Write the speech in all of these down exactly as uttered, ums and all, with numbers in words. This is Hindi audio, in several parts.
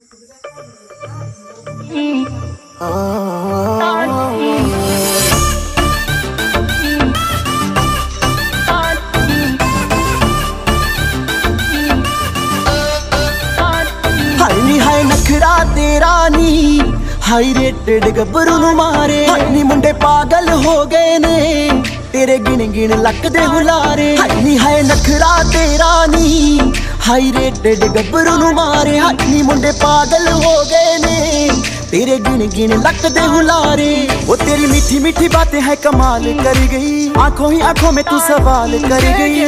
हाय नखरा तेरा नी हाई रेटेड गब्बरू नू मारे नी मुंडे पागल हो गए ने तेरे गिन गिन लक दे हुलारे नी हाय नखरा तेरा नी हाई रेटेड गब्बरू नू मारे नी मुंडे पागल हो गए ने तेरे गिन गिन लक दे हुलारे। वो तेरी मीठी मीठी बातें है कमाल कर गई, आंखों ही आंखों में तू सवाल कर गई।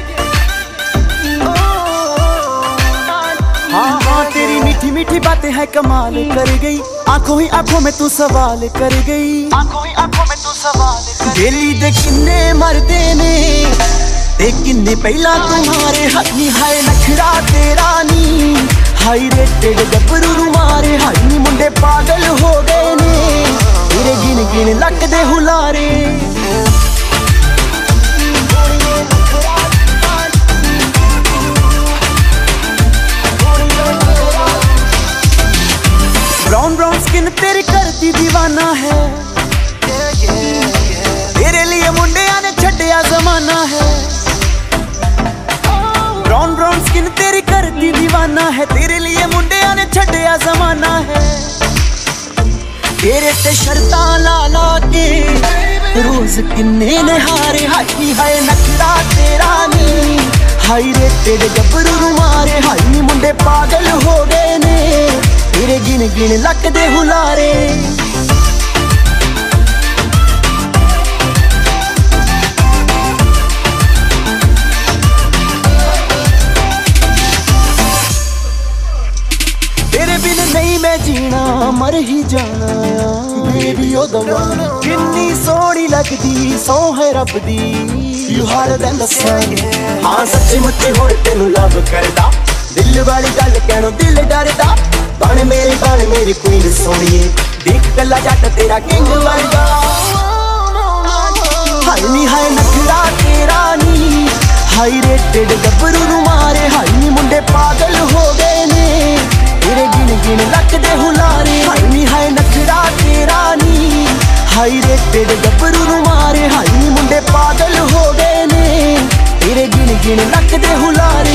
हाँ हाँ तेरी मीठी मीठी बातें है कमाल कर गई, आंखों ही आंखों में तू सवाल कर गई। आंखों ही आंखों में तू सवाल कर दिली दे किन्ने मरदे ने ते किन्ने पहला तुम्हारे हथनी हाय नखरा तेरा नी हाई रेटेड गब्बरू नू मारे हाई मुंडे पागल हो गए ने तेरे गिन गिन लक दे हुलारे। ब्राउन ब्राउन स्किन तेरी करती दीवाना है, तेरे लिए मुंडिया ने छड्डिया जमाना है। ब्राउन ब्राउन स्किन तेरी करती दीवाना है, तेरे लिए मुंडिया ने छड्डिया जमाना है। तेरे ते शर्तां ला ला के रोज किन्ने ने हारे हाई हाय नखरा तेरा नी हाई रेटेड गब्बरू नू मारे हाई मुंडे पागल हो गए ने तेरे गिन गिन लक दे हुलारे। तेरे बिन नहीं मैं जीना मर ही जाना बेबी ओ दवाना किन्नी सोहनी लगदी सौ है रब दी you harder than the sun. हाँ सच्ची मुच्ची होए तेनू लव करदा दिल वाली गल कहनो दिल डरदा बन मेरी बन मेरी क्वीन सोनिए देख कला जट तेरा किंग वर्गा। हाय नी हाय नखरा तेरा नी हाई रेटेड गब्बरू नू मारे हाई मुंडे पागल हो गए ने तेरे गिन गिन लक दे हुलारे। हाय नी हाय नखरा तेरा नी हाई रेटेड गब्बरू नू मारे हाई मुंडे पागल हो गए ने तेरे गिन गिन लक दे हुलारे।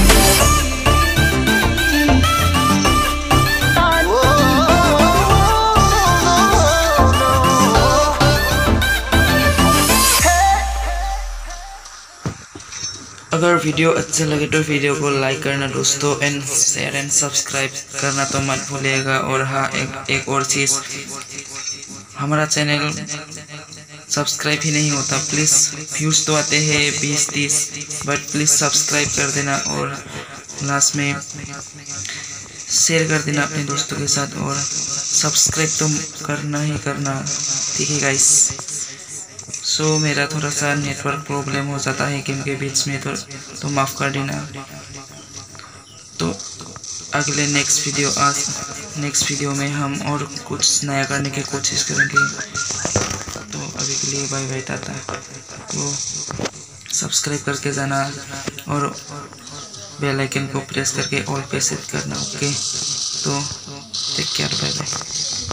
अगर वीडियो अच्छा लगे तो वीडियो को लाइक करना दोस्तों एंड शेयर एंड सब्सक्राइब करना तो मत भूलिएगा। और हाँ एक एक और चीज़, हमारा चैनल सब्सक्राइब ही नहीं होता, प्लीज़ व्यूज़ तो आते हैं बीस तीस बट प्लीज़ सब्सक्राइब कर देना और लास्ट में शेयर कर देना अपने दोस्तों के साथ और सब्सक्राइब तो करना ही करना, ठीक है गाइस। सो so, मेरा थोड़ा सा नेटवर्क प्रॉब्लम हो जाता है गेम के बीच में, तो तो माफ़ कर देना। तो अगले नेक्स्ट वीडियो आज नेक्स्ट वीडियो में हम और कुछ नया करने की कोशिश करेंगे। तो अभी के लिए बाय बाय टाटा। तो सब्सक्राइब करके जाना और बेल आइकन को प्रेस करके ऑल पे सेट करना, ओके। तो take care, bye bye.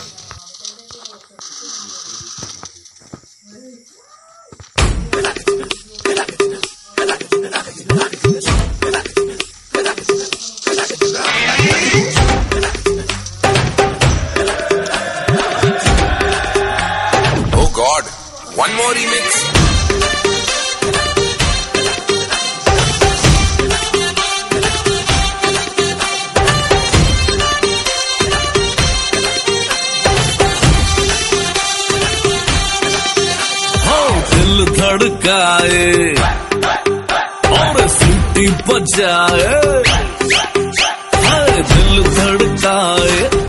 Oh God, one more remix. दिल धड़काए और सीटी बजाए, दिल धड़काए।